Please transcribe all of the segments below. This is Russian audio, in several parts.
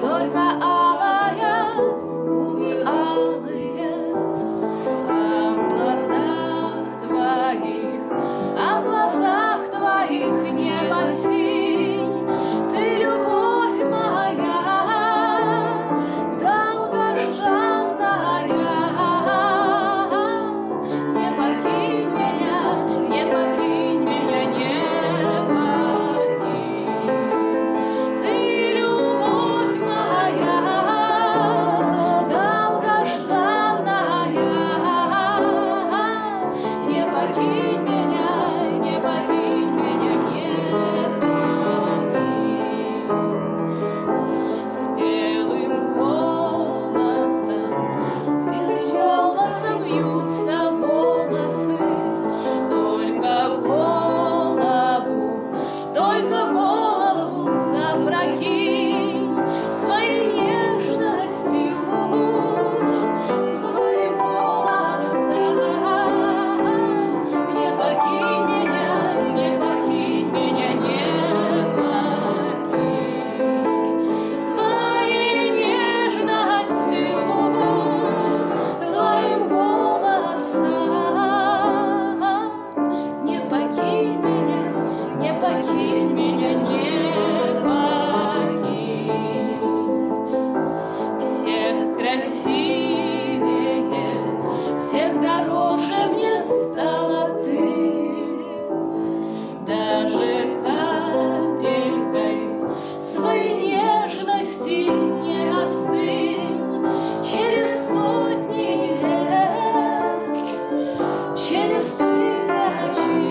зорька алая, губы алые, а в глазах твоих небо синь. Ты любовь моя, долгожданная, не покинь меня, не покинь меня, не покинь. Ты любовь моя, долгожданная, не покинь меня, не покинь меня, не покинь. Спелым голосом вьются волосы, только голову запрокинь своей нежностью, своим голосом. Не покинь меня, не покинь меня, не покинь. Своей нежностью, своим голосом. Не покинь меня, не покинь меня, не покинь. Всех красивее, всех дороже мне стала ты. Даже капелькой своей нежности не остынь. Через сотни лет, через тысячи,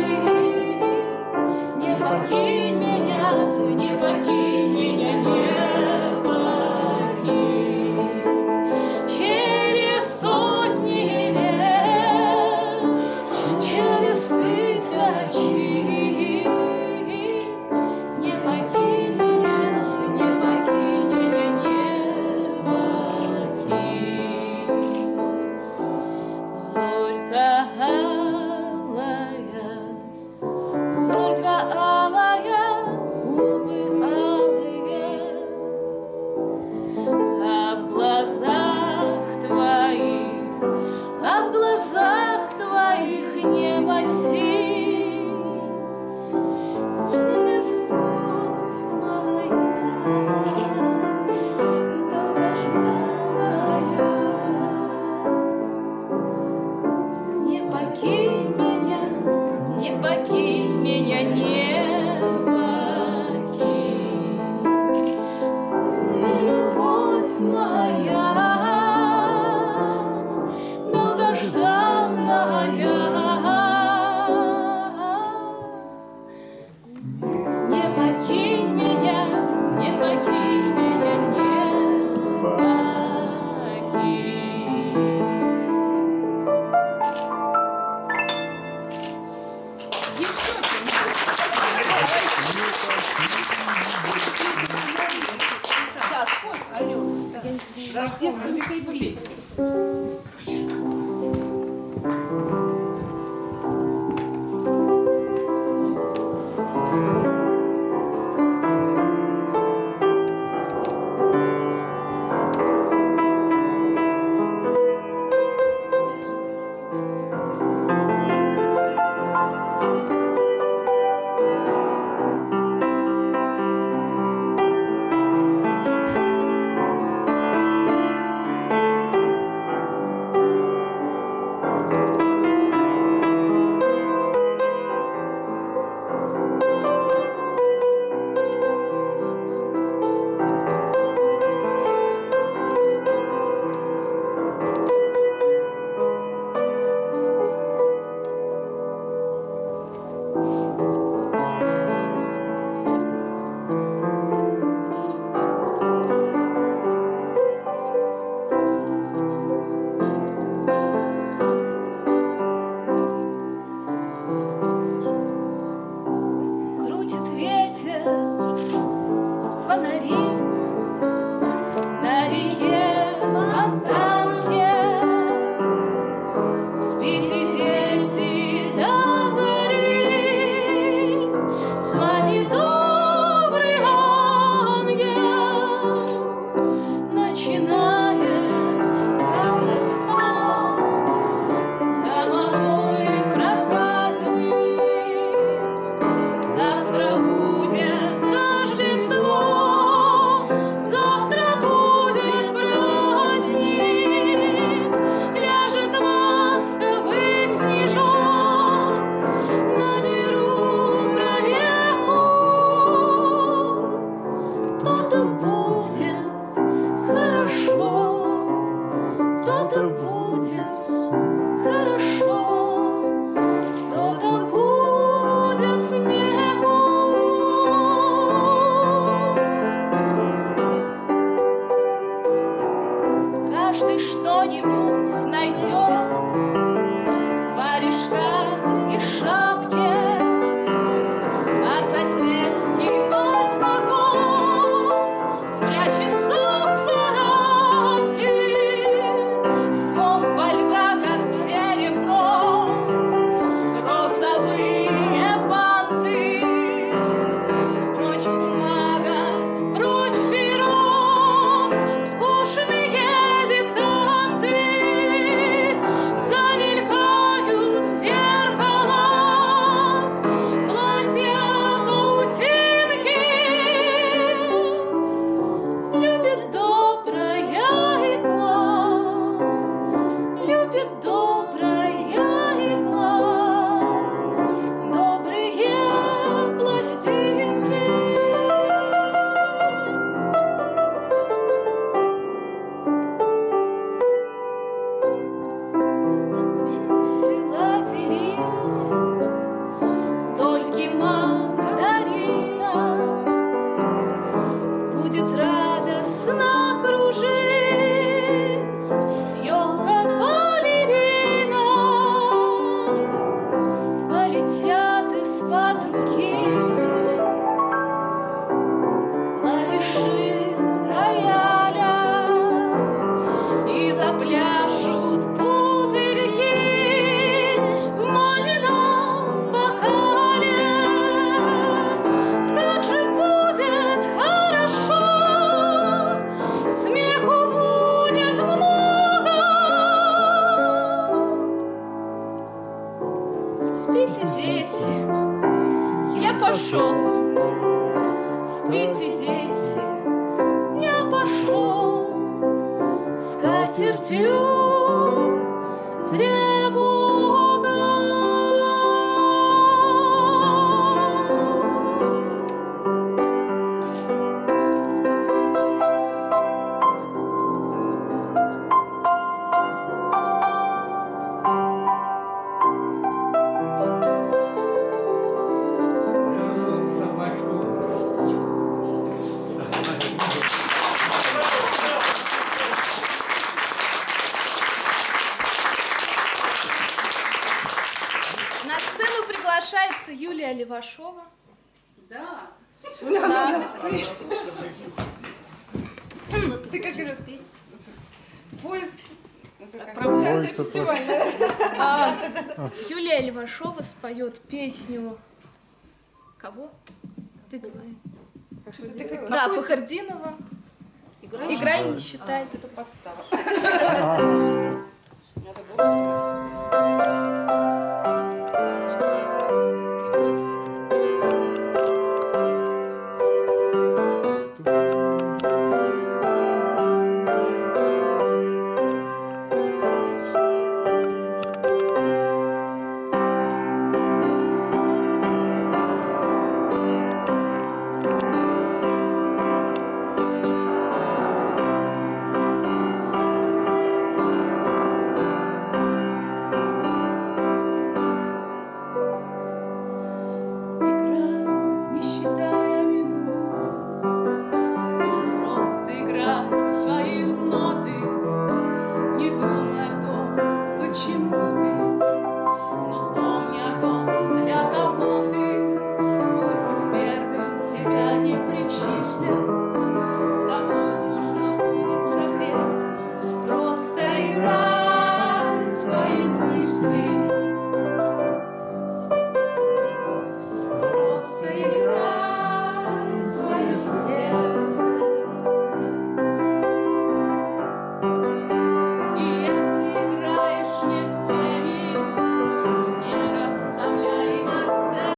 не покинь меня, не покинь меня, не покинь. Через сотни лет, через тысячи, не покинь меня, не покинь меня, не покинь. Зорька алая, губы алые, а в глазах твоих небо синь. Через любовь моя, долгожданная, не покинь меня, не покинь меня, не покинь. Ты любовь моя, долгожданная, не покинь меня, не покинь меня, не покинь. Еще да, спой, Алёна. Рождественская песня. кто-нибудь найдет варежка и шапки, а соседский восьмогод спрячется в царапке. Звон фольга, как серебро, розовые банты. Прочь бумага, прочь перо, скучные диктанты. Замелькают в зеркалах платья-паутинки. Любит добрая игла, любит добрая игла, добрые пластинки. Сила делить дольки мандарина, будет радостно кружить елка-балерина. Полетят из-под руки клавиши рояля и запляшут пузырьки в мамином бокале. Как же будет хорошо, смеху будет много. Спите, дети, я пошел. Спите, дети, я пошел. С катертью тревога. На сцену приглашается Юлия Левашова. Да. Да. Ты как это? Поезд. Отправляется фестивальная. Юлия Левашова споет песню. Кого? Ты говори. Да, Фахардинова. Играй, не считай. Это подстава. Надо было.